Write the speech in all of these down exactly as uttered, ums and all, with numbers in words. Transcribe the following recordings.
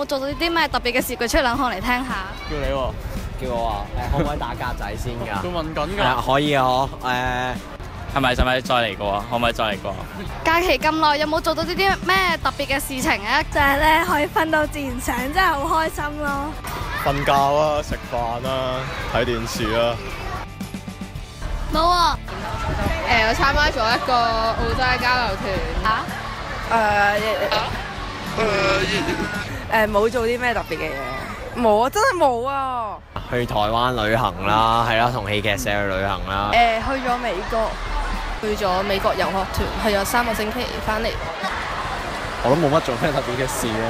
冇做到啲咩特別嘅事？舉出兩項嚟聽下。 叫你喎， 叫我啊，誒可唔可以打格仔先㗎？ 都問緊㗎。 係啊，可以啊，我誒係咪使咪再嚟過啊？可唔可以再嚟過？ 假期咁耐，有冇做到啲啲咩特別嘅事情啊？ 就係咧可以瞓到自然醒，真係好開心咯。 瞓覺啊，食飯啊，睇電視啊。 冇啊。 誒，我參加咗一個澳洲嘅交流團。 嚇？誒誒冇做啲咩特別嘅嘢，冇啊，真係冇啊。 去台灣旅行啦，係啦，同戲劇社去旅行啦。 誒去咗美國， 去咗美國遊學團，去咗三個星期，翻嚟。 我都冇乜做咩特別嘅事啊。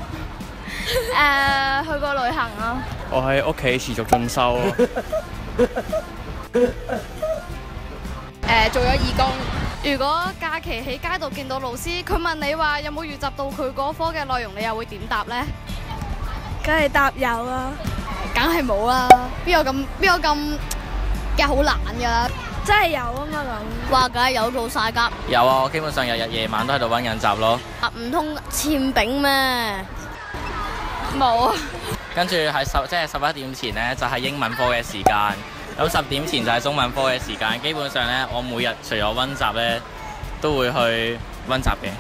誒，去過旅行啊。 我喺屋企持續進修。 誒，做咗義工。 如果假期喺街度見到老師，佢問你話有冇預習到佢嗰科嘅內容，你又會點答呢？ 梗係答有啦， 梗係冇啦，邊有咁邊有咁嘅好懶㗎啦？ 真係有啊嘛咁。 話梗係有做晒㗎。 有啊，我基本上日日夜晚都喺度溫緊習咯。 啊，唔通簽丙咩？冇啊。 跟住喺十即係十一點前咧，就係英文科嘅時間。咁十點前就係中文科嘅時間。基本上咧，我每日除咗溫習咧，都會去溫習嘅。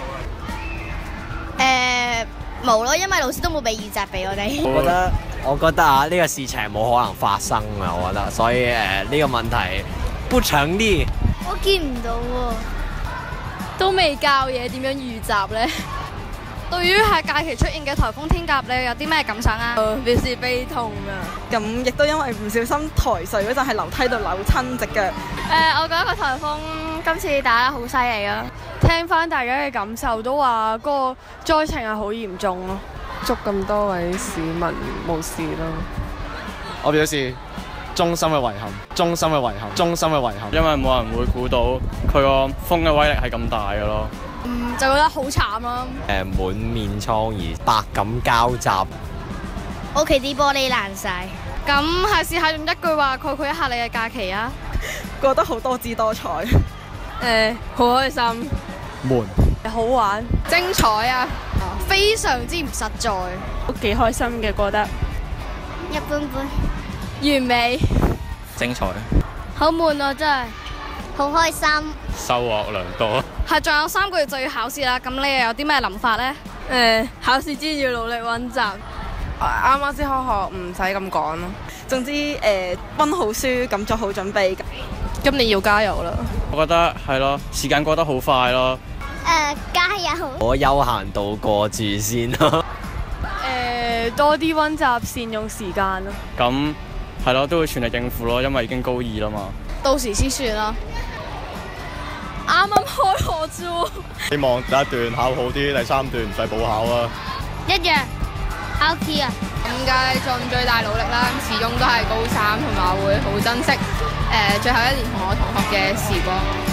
誒冇咯，因為老師都冇俾預習俾我哋。 我覺得我覺得啊，呢個事情係冇可能發生啊，我覺得，所以誒呢個問題不成立。 我見唔到喎， 都未教嘢點樣預習咧。 對於喺假期出現嘅颱風天鴿，你有啲咩感想啊？ 表示悲痛啊！咁亦都因為唔小心抬水嗰陣喺樓梯度扭親隻腳。 誒，我覺得個颱風今次打得好犀利啊！ 聽翻大家嘅感受都話嗰個災情係好嚴重咯。祝咁多位市民冇事咯。 我表示衷心嘅遺憾，衷心嘅遺憾，衷心嘅遺憾，因為冇人會估到佢個風嘅威力係咁大嘅咯。 嗯，就覺得好慘咯。 誒滿面瘡痍，百感交集。 屋企啲玻璃爛晒。咁係試下用一句話概括一下你嘅假期啊！ 過得好多姿多彩。誒，好開心。 悶。 好玩。 精彩啊！ 非常之唔實在。 都幾開心嘅，覺得。 一般般。完美。 精彩。 好悶啊！真係。好開心。 收穫良多。 係，仲有三個月就要考試啦，咁你又有啲咩諗法呢？ 誒，考試之前要努力溫習。啱啱先開學，唔使咁趕咯。總之誒，溫好書，咁做好準備。今年要加油啦！ 我覺得係咯，時間過得好快咯。 誒，加油！ 我休閒度過住先咯。 誒，多啲溫習，善用時間咯。 咁係咯，都會全力應付咯，因為已經高二啦嘛。 到時先算啦。啱啱開學啫。 希望第一段考好啲，第三段唔使補考啊。 一樣考 T 啊！ 咁梗係盡最大努力啦，始終都係高三，同埋會好珍惜誒最後一年同我同學嘅時光。